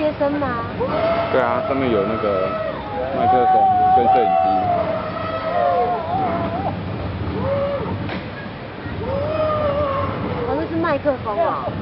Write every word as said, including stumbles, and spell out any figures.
接生吗？ 对啊，上面有那个麦克风跟摄影机。 哦，那是麦克风哦。